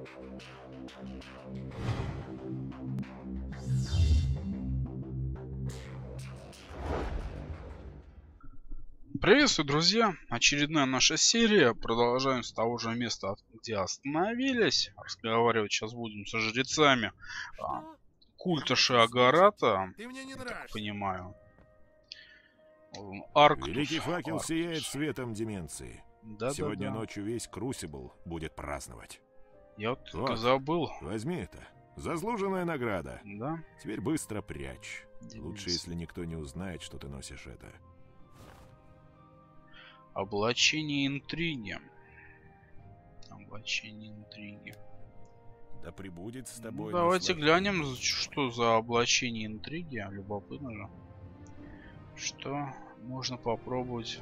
Приветствую, друзья! Очередная наша серия. Продолжаем с того же места, где остановились. Разговаривать сейчас будем со жрецами культа Шиагарата. Ты мне не Так нравишься. понимаю. Арктус. Великий факел Арктус. сияет светом деменции. Да, Сегодня да. ночью весь Крусибл будет праздновать. Я вот Вот. забыл. Возьми это. Заслуженная награда. Да. Теперь быстро прячь. Деменция. Лучше, если никто не узнает, что ты носишь это. Облачение интриги. Облачение интриги. Да пребудет с тобой. Давайте наслаждение. глянем, что за облачение интриги. Любопытно же. Что можно попробовать.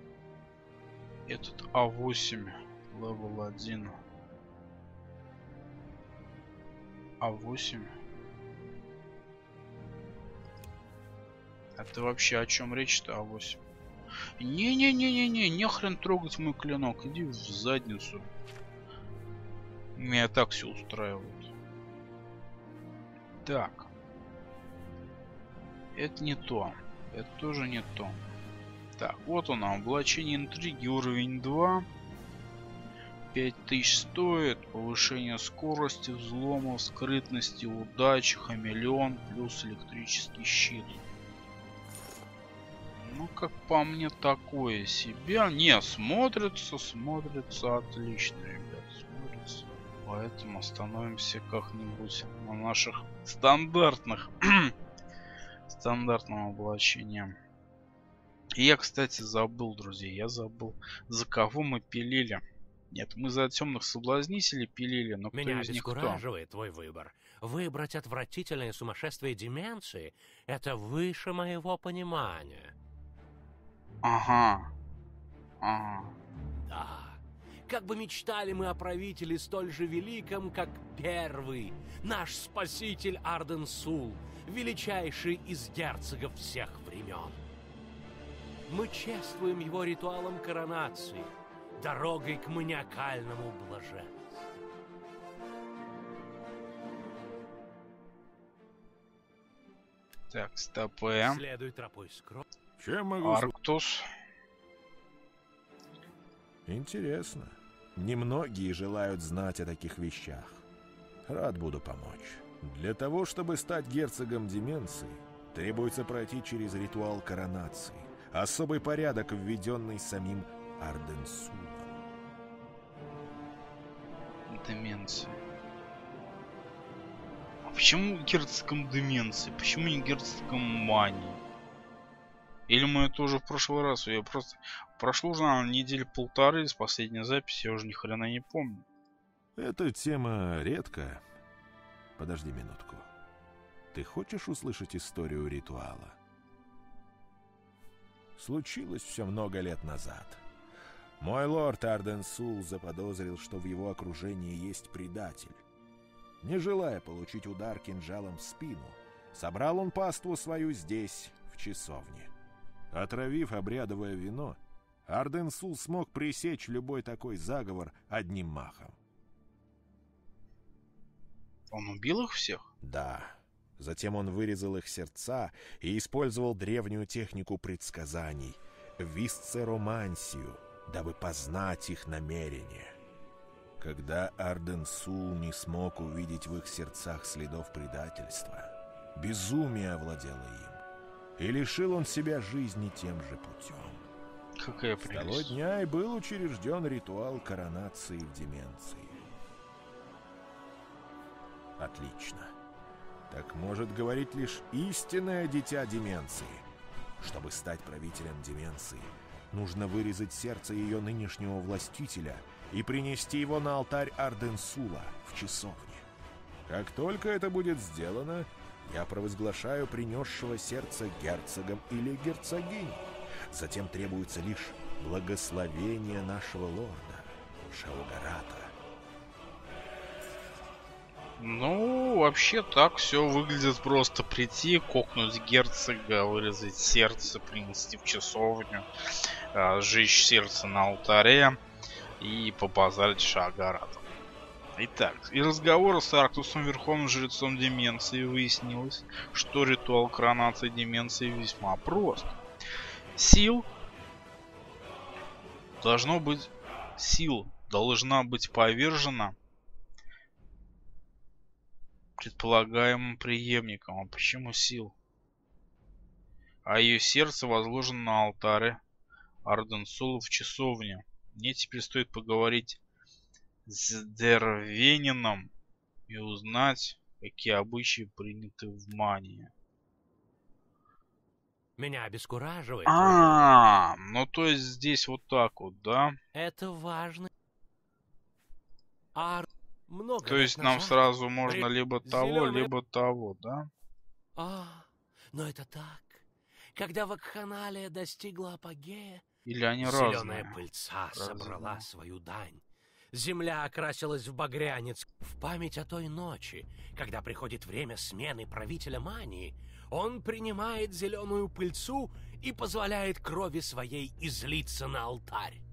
Этот А8. Левел 1. А8. Это вообще о чем речь-то, А8? Не-не-не-не-не, нехрен трогать мой клинок. Иди в задницу. Меня так все устраивает. Так. Это не то. Это тоже не то. Так, вот оно. Облачение интриги, уровень 2. 5000 стоит. Повышение скорости, взломов, скрытности, удачи, хамелеон, плюс электрический щит. Ну, как по мне, такое себе. Не, смотрится отлично, ребят. Смотрится. Поэтому остановимся как-нибудь на наших стандартном облачении. И я, кстати, забыл, друзья. Я забыл, за кого мы пилили. Нет, мы за темных соблазнителей пилили, но кто Меня из них кто? обескураживает твой выбор. Выбрать отвратительное сумасшествие деменции — это выше моего понимания. Ага. Да. Как бы мечтали мы о правителе столь же великом, как первый, наш спаситель Арден-Сул, величайший из герцогов всех времен. Мы чествуем его ритуалом коронации, дорогой к маниакальному блаженству. Так, стопэ. Следуй тропой скромности. Чем могу Арктус. Интересно. Немногие желают знать о таких вещах. Рад буду помочь. Для того, чтобы стать герцогом деменции, требуется пройти через ритуал коронации. Особый порядок, введенный самим Арден-Сулом. Деменция. А почему герцогом деменции? Почему не герцогом мании? Или мы это уже в прошлый раз? Я просто... Прошло уже, наверное, недели полторы с последней записи, я уже ни хрена не помню. Эта тема редкая. Подожди минутку. Ты хочешь услышать историю ритуала? Случилось все много лет назад. Мой лорд Арден-Сул заподозрил, что в его окружении есть предатель. Не желая получить удар кинжалом в спину, собрал он паству свою здесь, в часовне. Отравив обрядовое вино, Арден-Сул смог пресечь любой такой заговор одним махом. Он убил их всех? Да. Затем он вырезал их сердца и использовал древнюю технику предсказаний — висцеромансию, дабы познать их намерения. Когда Арден-Сул не смог увидеть в их сердцах следов предательства, безумие овладело им, и лишил он себя жизни тем же путем. Какая С того прелесть. дня и был учрежден ритуал коронации в деменции. Отлично. Так может говорить лишь истинное дитя деменции. Чтобы стать правителем деменции, нужно вырезать сердце ее нынешнего властителя и принести его на алтарь Арден-Сула в часовне. Как только это будет сделано, я провозглашаю принесшего сердце герцогом или герцогиней. Затем требуется лишь благословение нашего лорда Шиагарата. Ну, вообще так все выглядит просто. Прийти, кокнуть герцога, вырезать сердце, принести в часовню, сжечь сердце на алтаре и побазарить Шиагаратом. Итак, из разговора с Арктусом, верховным жрецом деменции, выяснилось, что ритуал коронации деменции весьма прост. Сил должна быть повержена предполагаемым преемником. А почему сил? А ее сердце возложено на алтаре Арденсула в часовне. Мне теперь стоит поговорить с Дервенином и узнать, какие обычаи приняты в Мании. Меня обескураживает. Ну то есть здесь вот так вот, да? Это важно. Много То есть лет нам назад сразу можно либо того, зелёные- либо того, да? Но это так. Когда вакханалия достигла апогея, Или они зеленая разные? пыльца собрала Разные. свою дань. Земля окрасилась в багрянец. В память о той ночи, когда приходит время смены правителя Мании, он принимает зеленую пыльцу и позволяет крови своей излиться на алтарь.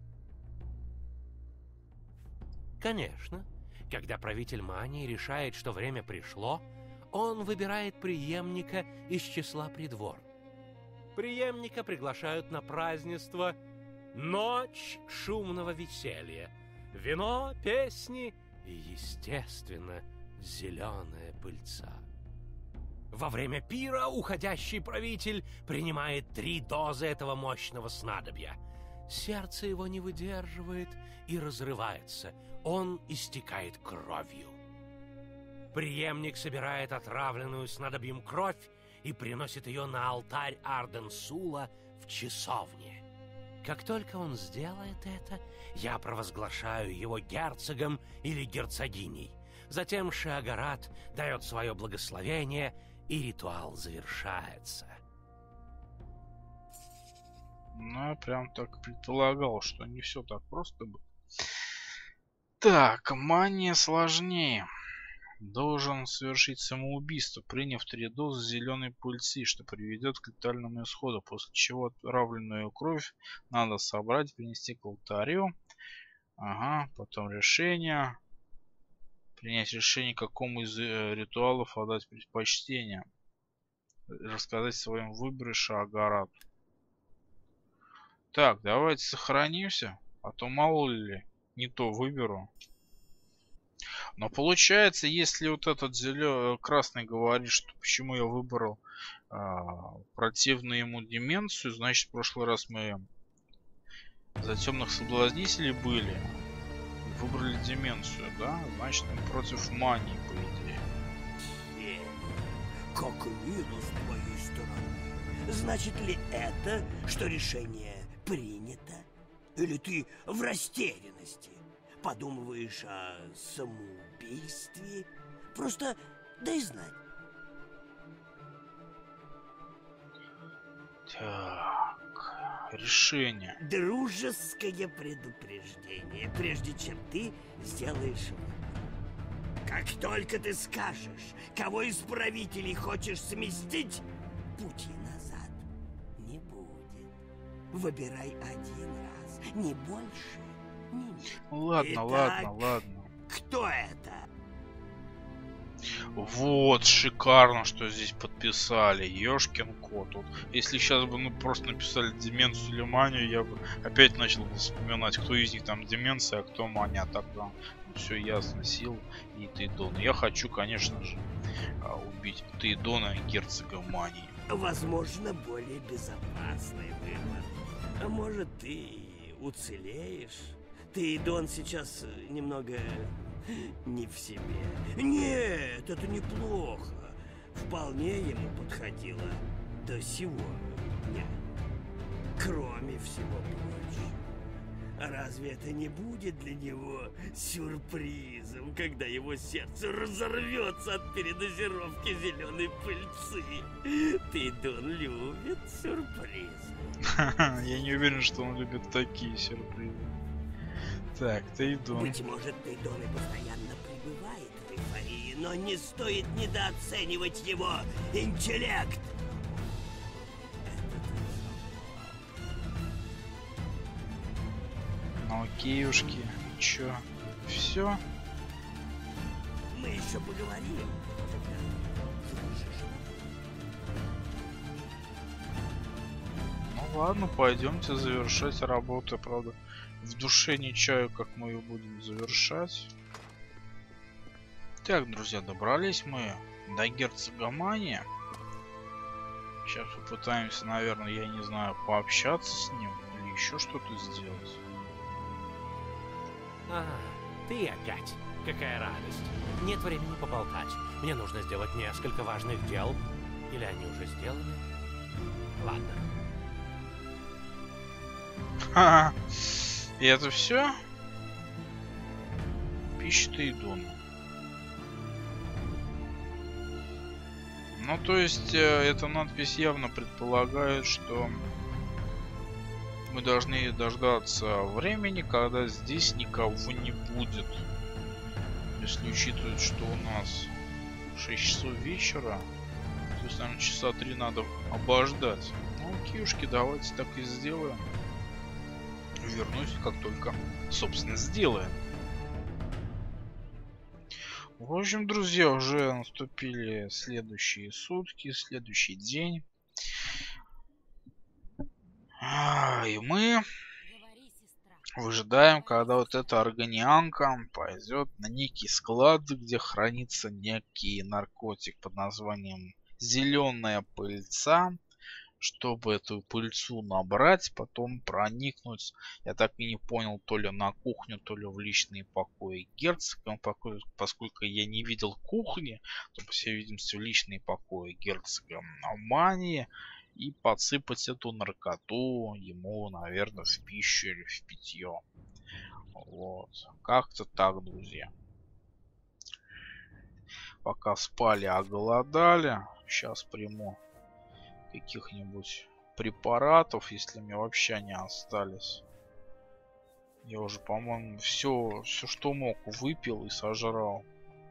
Конечно, когда правитель Мании решает, что время пришло, он выбирает преемника из числа придворных. Преемника приглашают на празднество «Ночь шумного веселья». Вино, песни и, естественно, зеленая пыльца. Во время пира уходящий правитель принимает 3 дозы этого мощного снадобья. Сердце его не выдерживает и разрывается. Он истекает кровью. Преемник собирает отравленную снадобьем кровь и приносит ее на алтарь Арденсула в часовне. Как только он сделает это, я провозглашаю его герцогом или герцогиней. Затем Шиагарат дает свое благословение, и ритуал завершается. Ну, я прям так предполагал, что не все так просто было. Так, Мания сложнее. Должен совершить самоубийство, приняв 3 дозы зеленой пыльцы, что приведет к летальному исходу, после чего отравленную кровь надо собрать, принести к алтарю. Ага, потом решение. Принять решение, какому из ритуалов отдать предпочтение. Рассказать о своем выборе Шиагарату. Так, давайте сохранимся, а то мало ли не то выберу. Но получается, если вот этот красный говорит, что почему я выбрал противную ему деменцию, значит в прошлый раз мы за темных соблазнителей были. Выбрали деменцию, да? Значит мы против мании, по идее. Как мило с твоей стороны. Значит ли это, что решение принято? Или ты в растерянности? Подумываешь о самоубийстве? Просто дай знать. Так, решение. Дружеское предупреждение, прежде чем ты сделаешь выбор. Как только ты скажешь, кого из правителей хочешь сместить, пути назад не будет. Выбирай один раз, не больше, не меньше. Ладно, Итак, ладно. Кто это? Вот, шикарно, что здесь подписали. Ёшкин кот. Вот, если сейчас бы просто написали деменцию или манию, я бы опять начал вспоминать, кто из них там деменция, а кто мания. А тогда все ясно. Сил и Тейдона. Я хочу, конечно же, убить Тейдона, герцога мании. Возможно, более безопасный выбор. А может, ты уцелеешь? Тейдон сейчас немного не в себе. Нет, это неплохо. Вполне ему подходило до сего дня. Кроме всего прочего. Разве это не будет для него сюрпризом, когда его сердце разорвется от передозировки зеленой пыльцы? Тейдон любит сюрпризы. Я не уверен, что он любит такие сюрпризы. Так, Тейдон. Быть может, Тейдон и постоянно пребывает в эйфории, но не стоит недооценивать его интеллект. Ну окейушки. Чё? Все? Мы еще поговорим. Ну ладно, пойдемте завершать работу. Правда, в душе не чаю, как мы ее будем завершать. Так, друзья, добрались мы до герцога Мания. Сейчас попытаемся, наверное, я не знаю, пообщаться с ним или еще что-то сделать. Ты опять. Какая радость. Нет времени поболтать. Мне нужно сделать несколько важных дел. Или они уже сделаны? Ладно. Ха-ха. И это все? Пища Тейдона. Ну, то есть, эта надпись явно предполагает, что мы должны дождаться времени, когда здесь никого не будет. Если учитывать, что у нас 6 часов вечера, то есть, наверное, часа 3 надо обождать. Ну, окейушки, давайте так и сделаем. Вернусь, как только, собственно, сделаем. В общем, друзья, уже наступили следующие сутки, следующий день. И мы выжидаем, когда вот эта органианка пойдет на некий склад, где хранится некий наркотик под названием зеленая пыльца. Чтобы эту пыльцу набрать, потом проникнуть, я так и не понял, то ли на кухню, то ли в личные покои герцога. Поскольку я не видел кухни, то, по всей видимости, в личные покои герцога Мании. И подсыпать эту наркоту ему, наверное, в пищу или в питье. Вот. Как-то так, друзья. Пока спали, оголодали. Сейчас приму каких-нибудь препаратов, если мне вообще они остались. Я уже, по-моему, все, что мог, выпил и сожрал.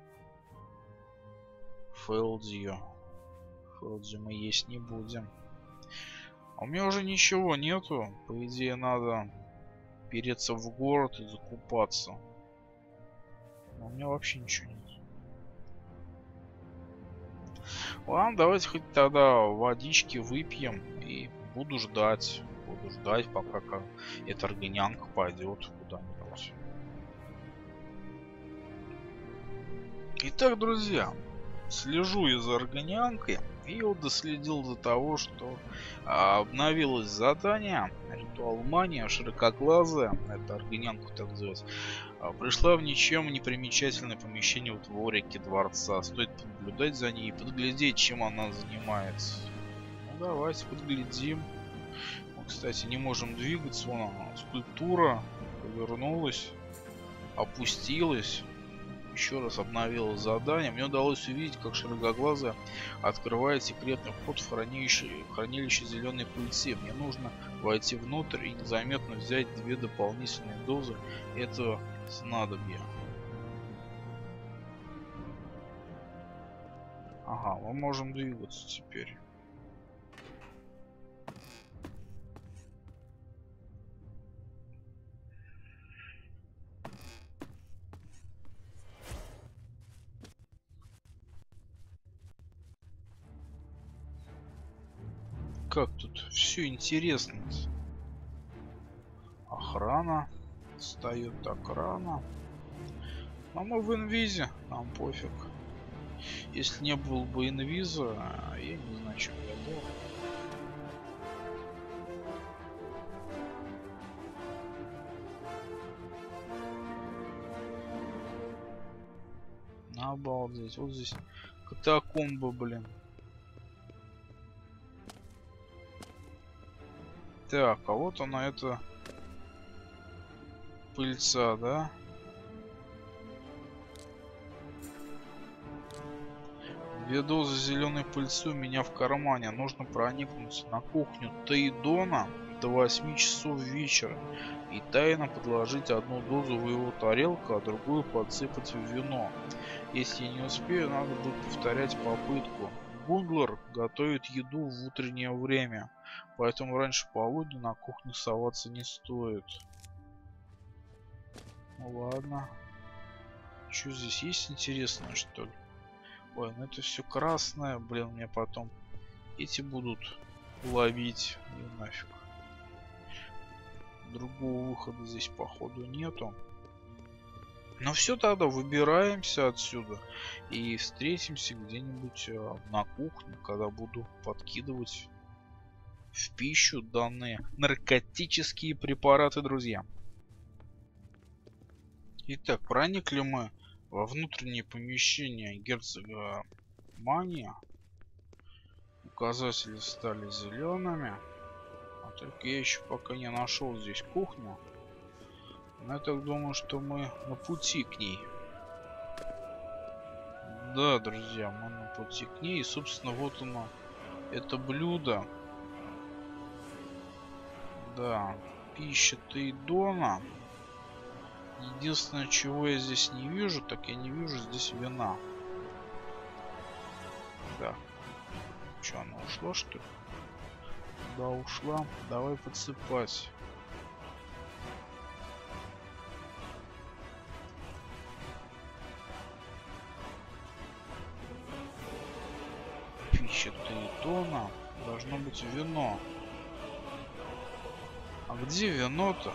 Фэлдию мы есть не будем. А у меня уже ничего нету. По идее, надо переться в город и закупаться. Но у меня вообще ничего нет. Ладно, давайте хоть тогда водички выпьем и буду ждать. Буду ждать, пока эта органианка пойдет куда-нибудь. Итак, друзья, слежу я за органианкой и вот доследил до того, что обновилось задание. Ритуал Мания, широкоглазая, это органианка так называется, пришла в ничем не примечательное помещение в дворике дворца. Стоит наблюдать за ней и подглядеть, чем она занимается. Ну давайте подглядим. Мы, кстати, не можем двигаться. Вон она, скульптура повернулась, опустилась. Еще раз обновила задание. Мне удалось увидеть, как широкоглазая открывает секретный вход в хранилище зеленой пыльцы. Мне нужно войти внутрь и незаметно взять 2 дополнительные дозы этого снадобья. Ага, мы можем двигаться теперь. Как тут все интересно. Охрана встает так рано. А мы в инвизе, нам пофиг. Если не было бы инвиза, я не знаю, что я был. Обалдеть, вот здесь катакомбы, блин. Так, а вот она, эта пыльца, да? Две дозы зеленой пыльцы у меня в кармане. Нужно проникнуть на кухню Тейдона до 8 часов вечера и тайно подложить 1 дозу в его тарелку, а другую подсыпать в вино. Если я не успею, надо будет повторять попытку. Гунглер готовит еду в утреннее время, поэтому раньше полудня на кухню соваться не стоит. Ну ладно. Что здесь есть интересное, что ли? Ой, ну это все красное. Блин, мне потом эти будут ловить. И нафиг. Другого выхода здесь, походу, нету. Но все, тогда выбираемся отсюда. И встретимся где-нибудь на кухне, когда буду подкидывать в пищу данные наркотические препараты, друзья. Итак, проникли мы во внутреннее помещение герцога Мания. Указатели стали зелеными. А только я еще пока не нашел здесь кухню. Но я так думаю, что мы на пути к ней. Да, друзья, мы на пути к ней. И, собственно, вот оно. Это блюдо. Да, пища Тейдона. Единственное, чего я здесь не вижу, так я не вижу здесь вина. Да. Че, она ушла, что ли? Да, ушла. Давай подсыпать. Пища Тейдона. Должно быть вино. А где вино-то?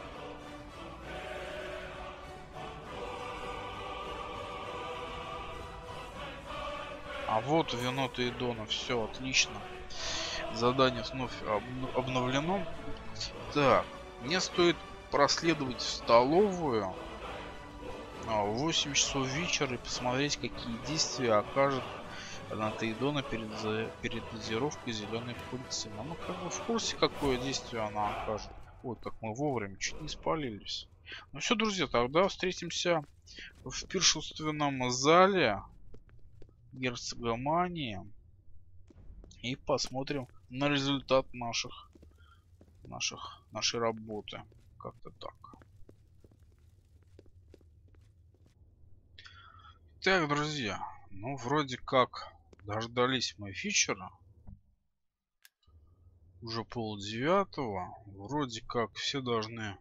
А вот вино Тейдона. Все, отлично. Задание вновь обновлено. Так, мне стоит проследовать в столовую в 8 часов вечера и посмотреть, какие действия окажет на Тейдона перед дозировкой зеленой пыльцы. Ну, как бы в курсе, какое действие она окажет. Вот, так мы вовремя чуть не спалились. Ну все, друзья, тогда встретимся в пиршественном зале герцога Мании и посмотрим на результат нашей работы. Как-то так. Так, друзья, ну вроде как дождались мы вечера. Уже 8:30. Вроде как все должны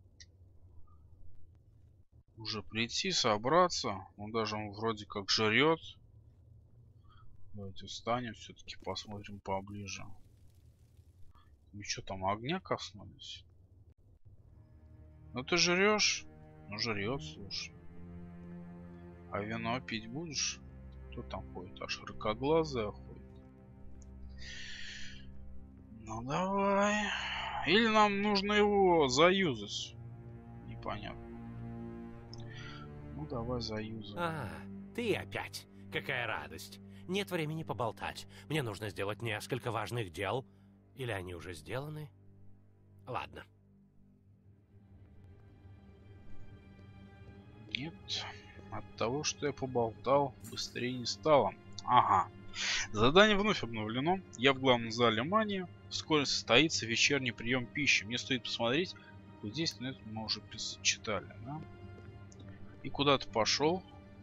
уже прийти, собраться. Ну даже он вроде как жрет. Давайте встанем, все-таки посмотрим поближе. Ну что там, огня коснулись? Ну ты жрешь? Ну жрет, слушай. А вино пить будешь? Кто там ходит? Аж широкоглазая ходит. Ну давай. Или нам нужно его заюзать? Непонятно. Ну давай заюзаем. А, ты опять. Какая радость. Нет времени поболтать. Мне нужно сделать несколько важных дел. Или они уже сделаны? Ладно. Нет. От того, что я поболтал, быстрее не стало. Ага. Задание вновь обновлено. Я в главном зале Мании. Вскоре состоится вечерний прием пищи. Мне стоит посмотреть, какое действие, это мы уже читали, да? И куда ты пошел?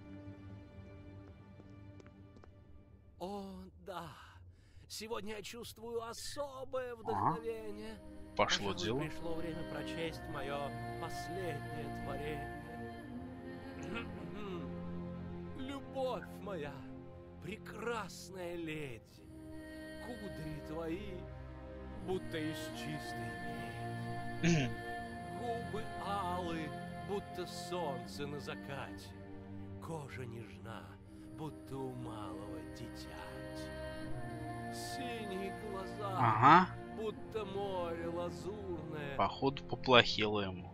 О, да. Сегодня я чувствую особое вдохновение. Пошло Пожалуй, дело. Пришло время прочесть мое последнее творение. Любовь моя, прекрасная леди, кудри твои, будто из чистой меди. Губы алые, будто солнце на закате. Кожа нежна, будто у малого дитяти. Синие глаза, Ага. будто море лазурное. Походу поплохело ему.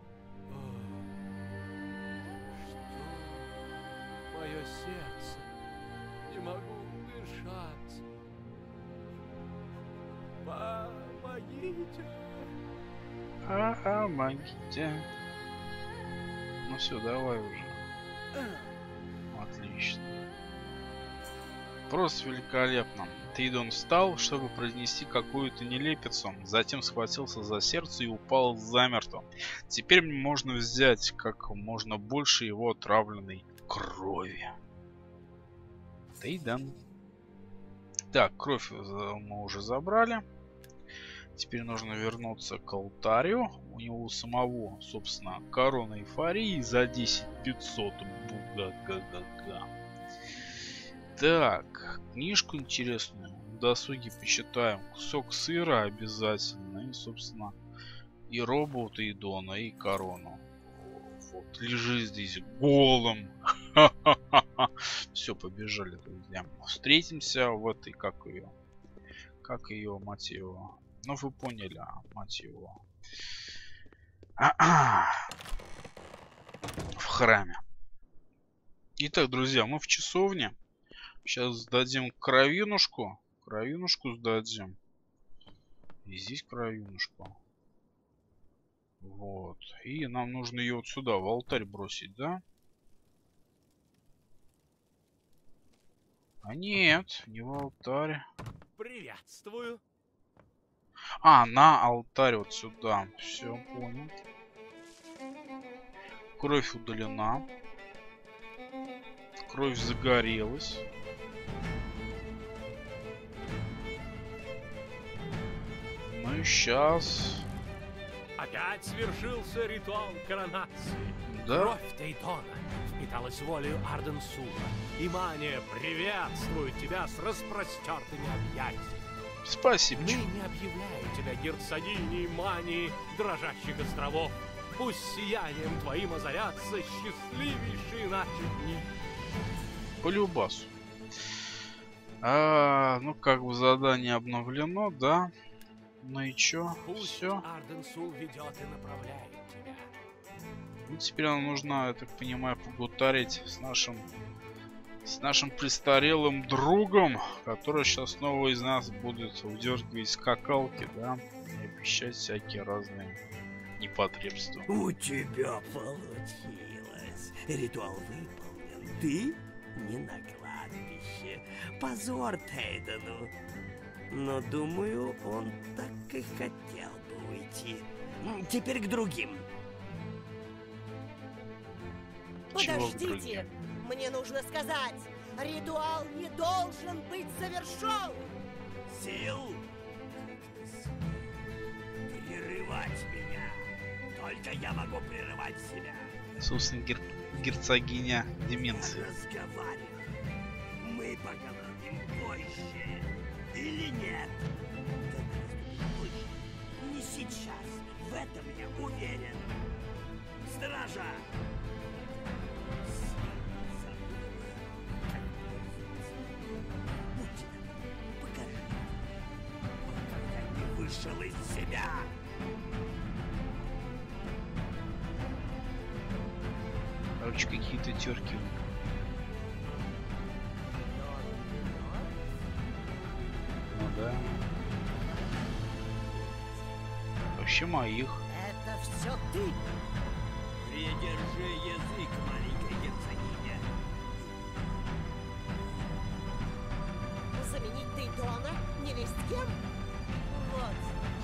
Что? Мое сердце, не могу дышать. Помогите. Помогите. Ну все, давай уже. Отлично. Просто великолепно. Тейдон встал, чтобы произнести какую-то нелепицу, затем схватился за сердце и упал замертво. Теперь можно взять как можно больше его отравленной крови. Тейдон. Так, кровь мы уже забрали. Теперь нужно вернуться к алтарю. У него самого, собственно, корона эйфории за 10 500 будет. Га-га-га-га. Так, книжку интересную. В досуге почитаем. Кусок сыра обязательно. И, собственно, и робота, и Дона, и корону. Вот, лежи здесь голым. Все, побежали, друзья. Встретимся в этой, как ее, мать его. Ну, вы поняли, мать его. В храме. Итак, друзья, мы в часовне. Сейчас сдадим кровинушку. Кровинушку сдадим. И здесь кровинушку. Вот. И нам нужно ее вот сюда, в алтарь бросить, да? А нет, не в алтарь. Приветствую. А, на алтарь вот сюда. Все, понял. Кровь удалена. Кровь загорелась. Ну и сейчас... Опять свершился ритуал коронации. Да? Кровь Тейтона впиталась волею Арденсула. И Мания приветствует тебя с распростертыми объятиями. Спасибо. Мы не объявляем тебя герцогиней Мании дрожащих островов. Пусть сиянием твоим озарятся счастливейшие наши дни. По любасу. Ну, как бы задание обновлено, да? Ну и чё? Пусть Все. Арденсул ведет и направляет тебя. Ну, теперь нам нужно, я так понимаю, погутарить с нашим престарелым другом, который сейчас снова из нас будет удергивать скакалки, да? И обещать всякие разные непотребства. У тебя получилось. Ритуал выполнен. Ты не на кладбище. Позор Тейдену. Но, думаю, он так и хотел бы уйти. Теперь к другим. Чего к Подождите, другим? мне нужно сказать, ритуал не должен быть завершен. Сил? Прерывать меня. Только я могу прерывать себя. Собственно, герцогиня деменции. Разговариваем. Мы поговорим позже. Или нет? Позже. Не сейчас. В этом я уверен. Стража! Покажи. Пока я не вышел из себя. Короче, какие-то терки. Ну да. Вообще моих. Это все ты. Придержи язык, маленькая герцогиня. Заменить Тейтона невесть кем? Вот.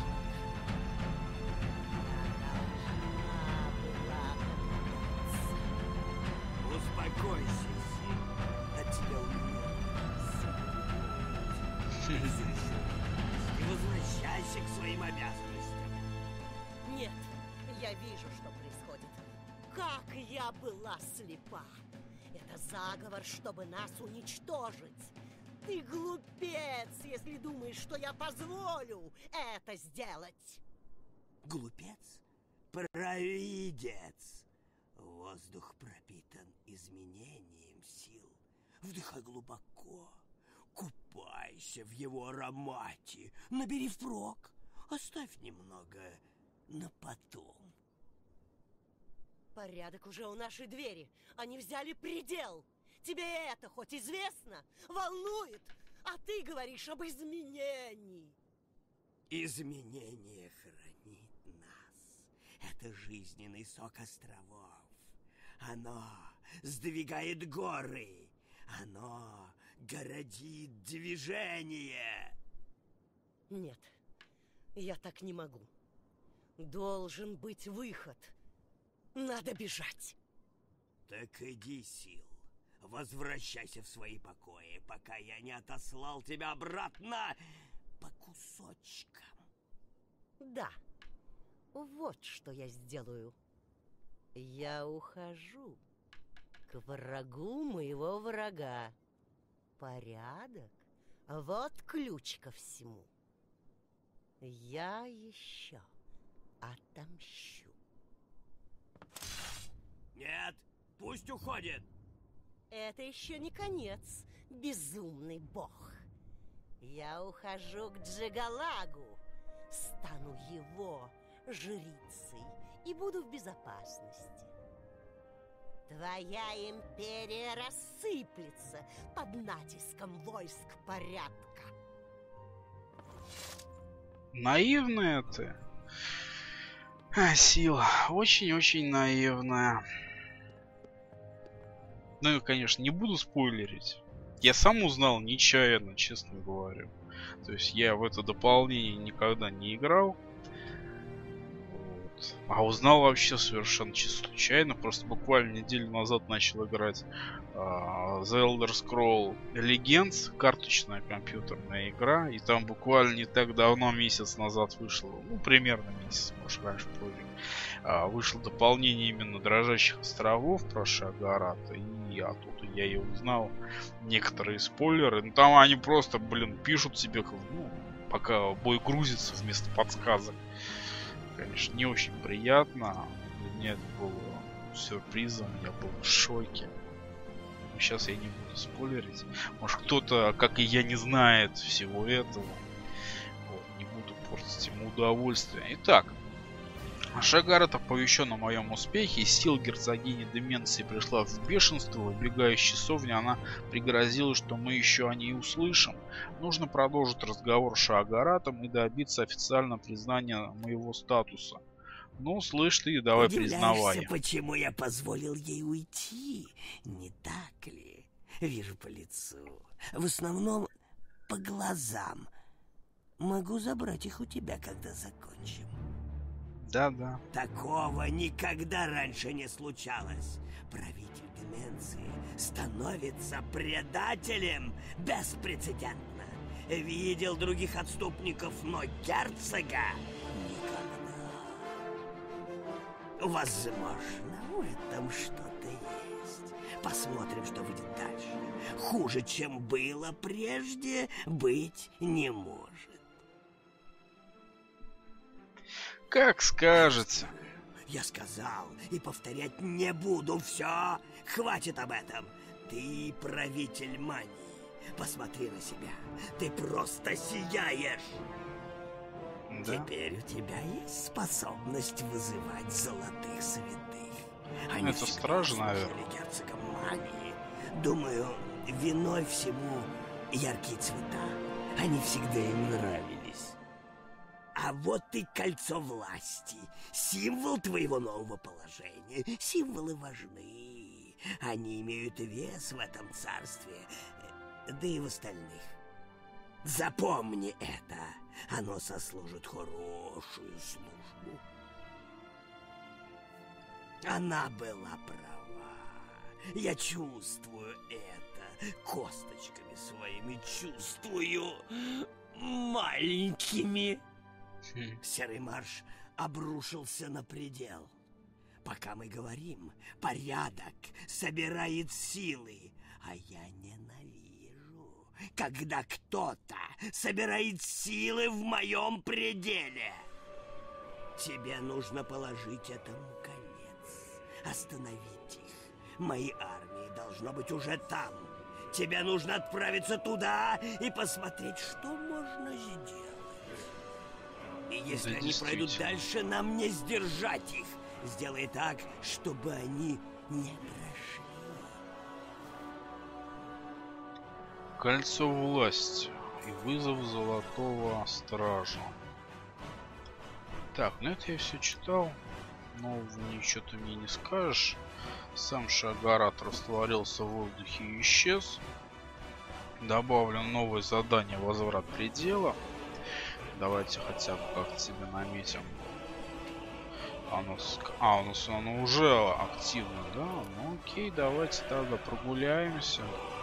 Успокойся, Сил. От тебя у меня и возвращайся к своим обязанностям. Нет, я вижу, что происходит. Как я была слепа. Это заговор, чтобы нас уничтожить. Ты глупец, если думаешь, что я позволю это сделать. Глупец? Провидец. Воздух пропитан изменением сил. Вдыхай глубоко. Купайся в его аромате. Набери впрок. Оставь немного на потом. Порядок уже у нашей двери. Они взяли предел. Тебе это хоть известно? Волнует? А ты говоришь об изменении. Изменение хранит нас. Это жизненный сок островов. Оно сдвигает горы. Оно городит движение. Нет, я так не могу. Должен быть выход. Надо бежать. Так иди, Сил. Возвращайся в свои покои, пока я не отослал тебя обратно по кусочкам. Да, вот что я сделаю. Я ухожу. к врагу моего врага. Порядок? Вот ключ ко всему. Я еще отомщу. Нет, пусть уходит. Это еще не конец, безумный бог. Я ухожу к Джигалагу, стану его жрицей и буду в безопасности. Твоя империя рассыплется под натиском войск порядка. Наивная ты. Сила. Очень-очень наивная. Ну, я, конечно, не буду спойлерить. Я сам узнал нечаянно, честно говоря. То есть я в это дополнение никогда не играл. Вот. А узнал вообще совершенно чисто случайно. Просто буквально неделю назад начал играть The Elder Scrolls Legends. Карточная компьютерная игра. И там буквально не так давно, месяц назад вышло. Ну, примерно месяц, может, раньше позже. Вышло дополнение именно Дрожащих островов про Шаагарата. И оттуда я и узнал некоторые спойлеры. Ну, там они просто, блин, пишут себе, ну, пока бой грузится вместо подсказок. Конечно, не очень приятно. Для меня это было сюрпризом. Я был в шоке. Но сейчас я не буду спойлерить. Может, кто-то, как и я, не знает всего этого. Вот, не буду портить ему удовольствие. Итак. Шаагарата, оповещен о моем успехе, сил герцогини Деменции пришла в бешенство. Выбегая из часовни, она пригрозила, что мы еще о ней услышим. Нужно продолжить разговор с Шаагаратом и добиться официального признания моего статуса. Ну, слышь ты, давай признавай. Почему я позволил ей уйти, не так ли? Вижу по лицу. В основном по глазам. Могу забрать их у тебя, когда закончим. Да. Такого никогда раньше не случалось. Правитель Деменции становится предателем беспрецедентно. Видел других отступников, но герцога никогда. Возможно, в этом что-то есть. Посмотрим, что выйдет дальше. Хуже, чем было прежде, быть не может. Как скажете. Я сказал и повторять не буду. Все, хватит об этом. Ты правитель мании. Посмотри на себя. Ты просто сияешь. Да? Теперь у тебя есть способность вызывать золотых святых. Они это стражи, наверное. Герцогом мании. Думаю, виной всему яркие цвета. Они всегда им нравились. А вот и кольцо власти. Символ твоего нового положения. Символы важны. Они имеют вес в этом царстве, да и в остальных. Запомни это. Оно сослужит хорошую службу. Она была права. Я чувствую это. Косточками своими чувствую. Маленькими. Серый марш обрушился на предел. Пока мы говорим, порядок собирает силы, а я ненавижу, когда кто-то собирает силы в моем пределе. Тебе нужно положить этому конец, остановить их. Мои армии должно быть уже там. Тебе нужно отправиться туда и посмотреть, что можно сделать. И если они пройдут дальше, нам не сдержать их. Сделай так, чтобы они не прошли. Кольцо власти и вызов Золотого Стража. Так, ну это я все читал. Но ничего ты мне не скажешь. Сам Шаагарат растворился в воздухе и исчез. Добавлено новое задание «Возврат предела». Давайте хотя бы как-то себе наметим. Оно уже активно, да? Ну окей, давайте тогда прогуляемся.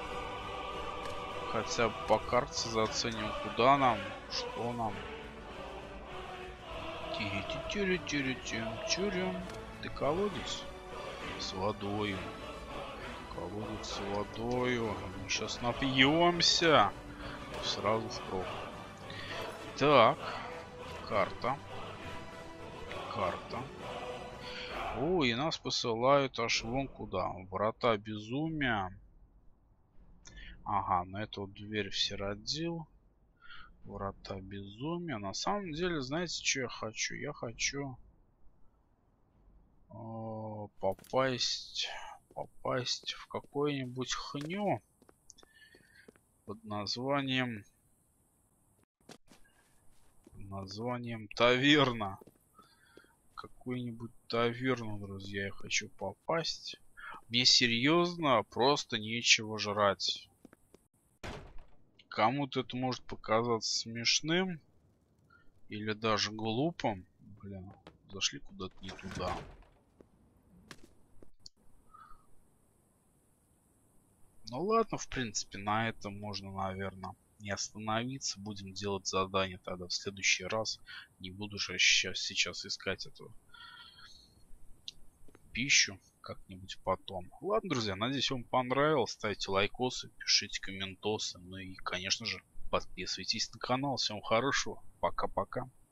Хотя бы по карте заценим, куда нам, что нам. Ты колодец с водой. с водою. Мы сейчас напьемся. Сразу в кровь. Так. Карта. Карта. О, и нас посылают аж вон куда. Врата безумия. Ага, на эту вот дверь все родил. Врата безумия. На самом деле, знаете, что я хочу? Я хочу попасть в какое-нибудь хню под названием таверна. Какую-нибудь таверну, друзья, я хочу попасть. Мне серьезно просто нечего жрать. Кому-то это может показаться смешным или даже глупым. Блин, зашли куда-то не туда. Ну ладно, в принципе, на этом можно, наверное, не остановиться. Будем делать задание тогда в следующий раз. Не буду же сейчас искать эту пищу как-нибудь потом. Ладно, друзья, надеюсь, вам понравилось. Ставьте лайкосы, пишите комментосы. Ну и, конечно же, подписывайтесь на канал. Всем хорошего. Пока-пока.